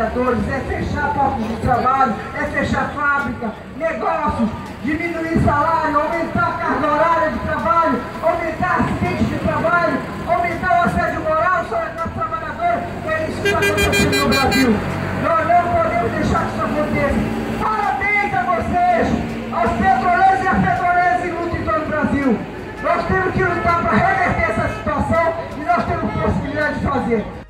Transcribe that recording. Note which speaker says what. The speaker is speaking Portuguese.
Speaker 1: trabalhadores, é fechar postos de trabalho, é fechar fábrica, negócios, diminuir salário, aumentar a carga horária de trabalho, aumentar acidentes de trabalho, aumentar o assédio moral sobre a classe trabalhadora. É isso que está acontecendo no Brasil. Nós não podemos deixar que isso aconteça. Parabéns a vocês, aos petroleiros e às petroleiras em luta em todo o Brasil. Nós temos que lutar para reverter essa situação e nós temos possibilidade de fazer.